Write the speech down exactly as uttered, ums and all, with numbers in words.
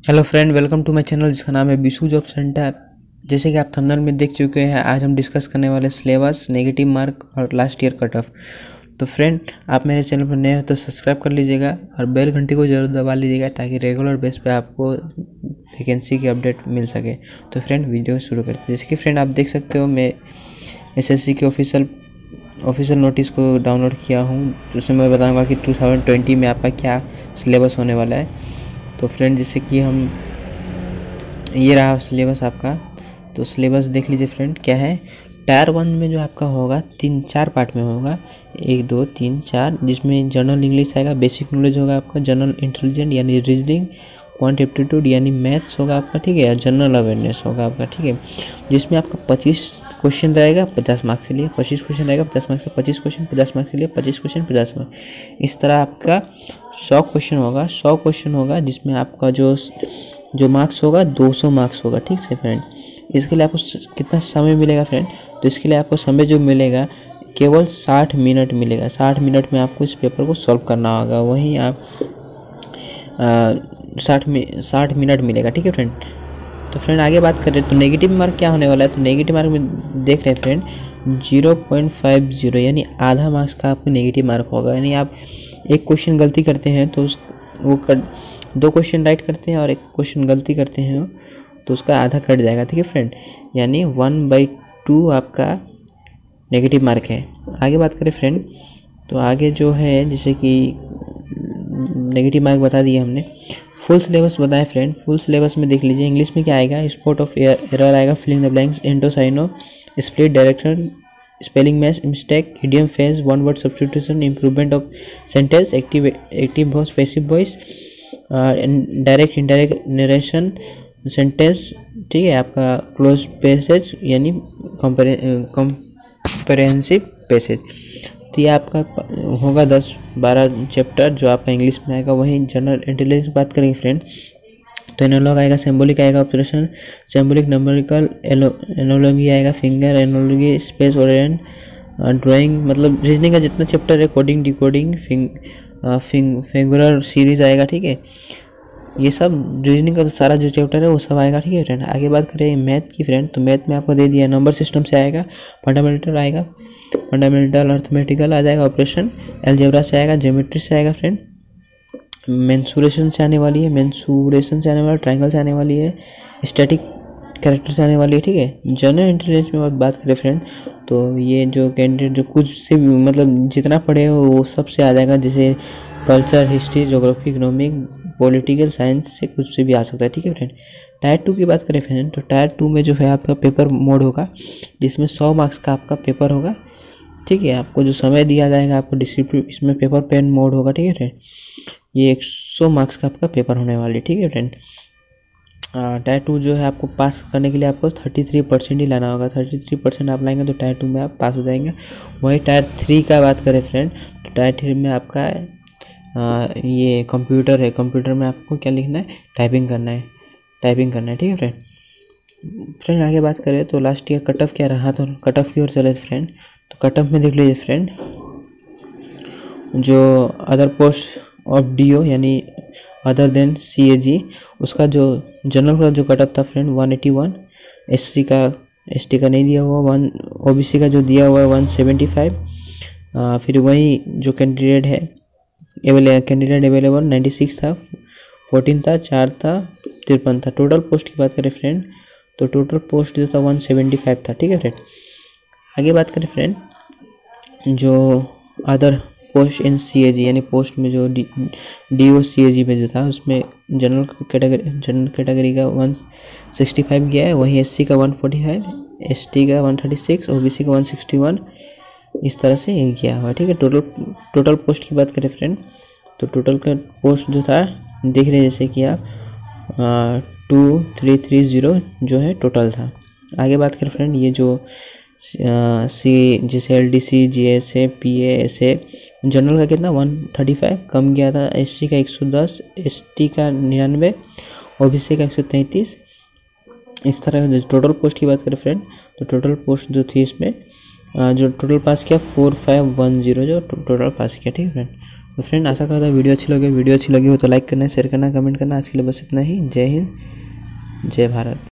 Hello friend, welcome to my channel जिसका नाम है बिसु जॉब सेंटर। जैसे कि आप थंबनेल में देख चुके हैं, आज हम डिस्कस करने वाले सिलेबस, नेगेटिव मार्क और लास्ट ईयर कट ऑफ। तो फ्रेंड, आप मेरे चैनल पर नए हो तो सब्सक्राइब कर लीजिएगा और बेल घंटी को जरूर दबा लीजिएगा ताकि रेगुलर बेस पे आपको वैकेंसी की अपडेट मिल सके। तो फ्रेंड, वीडियो शुरू करते हैं। जैसे कि फ्रेंड आप देख सकते हो, मैं एसएससी के ऑफिशियल ऑफिशियल नोटिस को डाउनलोड किया हूँ, जिसमें मैं बताऊँगा कि टू थाउजेंड ट्वेंटी में आपका क्या सिलेबस होने वाला है। तो फ्रेंड, जैसे कि हम ये रहा सिलेबस आपका, तो सिलेबस देख लीजिए फ्रेंड क्या है। टायर वन में जो आपका होगा तीन चार पार्ट में होगा, एक दो तीन चार, जिसमें जनरल इंग्लिश आएगा, बेसिक नॉलेज होगा आपका, जनरल इंटेलिजेंट यानी रीजनिंग, क्वांट एप्टीट्यूड यानी मैथ्स होगा आपका, ठीक है, और जनरल अवेयरनेस होगा आपका, ठीक है, जिसमें आपका पच्चीस क्वेश्चन रहेगा पचास मार्क्स के लिए, पच्चीस क्वेश्चन रहेगा पचास मार्क्स से, पच्चीस क्वेश्चन पचास मार्क्स के लिए, पच्चीस क्वेश्चन पचास मार्क्स। इस तरह आपका सौ क्वेश्चन होगा, सौ क्वेश्चन होगा, जिसमें आपका जो जो मार्क्स होगा दो सौ मार्क्स होगा, ठीक है फ्रेंड। इसके लिए आपको कितना समय मिलेगा फ्रेंड? तो इसके लिए आपको समय जो मिलेगा केवल साठ मिनट मिलेगा। साठ मिनट में आपको इस पेपर को सॉल्व करना होगा। वहीं आप साठ में साठ मिनट मिलेगा, ठीक है फ्रेंड। तो फ्रेंड आगे बात करें तो नेगेटिव मार्क क्या होने वाला है। तो नेगेटिव मार्क में देख रहे हैं friend, zero point five zero यानी आधा मार्क्स का आपको नेगेटिव मार्क होगा। यानी आप एक क्वेश्चन गलती करते हैं तो उस वो कर दो क्वेश्चन राइट करते हैं और एक क्वेश्चन गलती करते हैं तो उसका आधा कट जाएगा, ठीक है फ्रेंड। यानी वन बाई टू आपका नेगेटिव मार्क है। आगे बात करें फ्रेंड, तो आगे जो है जैसे कि नेगेटिव मार्क बता दिए हमने। फुल सिलेबस बताएं फ्रेंड। फुल सिलेबस में देख लीजिए, इंग्लिश में क्या आएगा, स्पॉट ऑफ एरर आएगा, filling the blanks, into synonym, split direction, spelling match mistake, idiom phrase, one word substitution, improvement of sentence, active active voice, passive voice, direct indirect narration, sentence, ठीक है, आपका close passage यानी comprehensive passage. तो ये आपका होगा दस बारह चैप्टर जो आपका इंग्लिश में आएगा। वहीं जनरल इंटेलिजेंस बात करेंगे फ्रेंड, तो एनालॉग आएगा, सिंबॉलिक आएगा, ऑपरेशन, सिंबॉलिक, नंबरिकल, एनोलॉजी आएगा, finger analogy, space orient, drawing, मतलब रीजनिंग का जितना चैप्टर है, कोडिंग, डिकोडिंग, फिंग फिंग फिंगुलर सीरीज आएगा, ठीक है। ये सब रीजनिंग का तो सारा जो चैप्टर है वो सब आएगा, ठीक है फ्रेंड। आगे बात करें मैथ की फ्रेंड, तो मैथ में आपको दे दिया नंबर सिस्टम से आएगा, फंडामेंटल आएगा, फंडामेंटल अर्थमेटिकल आ जाएगा, ऑपरेशन, अलजेब्रा से आएगा, ज्योमेट्री से आएगा फ्रेंड, मेंसुरेशन से आने वाली है, मेंसुरेशन से आने वाला, ट्रायंगल से आने वाली है, स्टैटिक कैरेक्टर से आने वाली है, ठीक है। जनरल इंटेलिजेंस में बात करें फ्रेंड, तो ये जो कैंडिडेट जो कुछ से भी मतलब जितना पढ़े हो वो सब से आ जाएगा, जैसे culture, history, geography, economic, political science से कुछ से भी आ सकता है, ठीक है फ्रेंड। टायर टू की बात करें फ्रेंड, तो टायर टू में जो है आपका पेपर मोड होगा, जिसमें सौ मार्क्स का आपका पेपर होगा, ठीक है। आपको जो समय दिया जाएगा आपको डिसिप्लिन, इसमें पेपर पेन मोड होगा, ठीक है फ्रेंड। ये एक सौ मार्क्स का आपका पेपर होने वाली, ठीक है फ्रेंड। टायर टू जो है आपको पास करने के लिए आपको थर्टी थ्री परसेंट ही लाना होगा। थर्टी थ्री परसेंट आप लाएंगे तो टायर टू में आप पास हो जाएंगे। वही टायर थ्री का बात करें फ्रेंड, तो टायर थ्री में आपका आ, ये कंप्यूटर है। कंप्यूटर में आपको क्या लिखना है, टाइपिंग करना है, टाइपिंग करना है, ठीक है फ्रेंड। फ्रेंड आगे बात करें तो लास्ट ईयर कट ऑफ क्या रहा, तो कट ऑफ की ओर चले फ्रेंड। तो कट ऑफ में देख लीजिए फ्रेंड, जो अदर पोस्ट ऑफ डीओ यानी अदर देन सीएजी, उसका जो जनरल का जो कट ऑफ था friend one eighty one, SC का एसटी का नहीं दिया हुआ, वन ओबीसी का जो दिया हुआ है वन सेवेंटी फाइव, फिर वही जो कैंडिडेट है avail candidate available ninety six था, फोर्टीन था, चार था, तिरपन था। टोटल पोस्ट की बात करें फ्रेंड, तो टोटल पोस्ट जो था वन सेवेंटी फाइव था, ठीक है फ्रेंड। आगे बात करें फ्रेंड, जो अदर पोस्ट इन सीएजी यानी पोस्ट में जो डी डी ओ सीएजी में जो था, उसमें जनरल कैटेगरी जनरल कैटेगरी का वन सिक्सटी फाइव गया है, वहीं एससी का वन फोर्टी फाइव, एसटी का वन थर्टी सिक्स, ओबीसी का वन सिक्सटी वन, इस तरह से गया हुआ, ठीक है। टोटल टोटल पोस्ट की बात करें फ्रेंड, तो टोटल का पोस्ट जो था देख रहे हैं जैसे कि आप टू थ्री थ्री ज़ीरो जो है टोटल था। आगे बात करें फ्रेंड, ये जो सी जैसे L D C, G S A, P A, S A, general का कितना वन थर्टी फाइव कम गया था, एस सी का एक सौ दस, एस टी का निन्यानवे, ओ बी सी का एक सौ तैंतीस। इस तरह टोटल पोस्ट की बात करें फ्रेंड, तो टोटल पोस्ट जो थी इसमें जो टोटल पास किया फोर फाइव वन जीरो जो टोटल पास किया, ठीक है फ्रेंड। तो फ्रेंड आशा करता हूँ वीडियो अच्छी लगी वीडियो अच्छी लगी हो तो लाइक करना, शेयर करना, कमेंट करना। आज के लिए बस इतना ही। जय हिंद, जय भारत।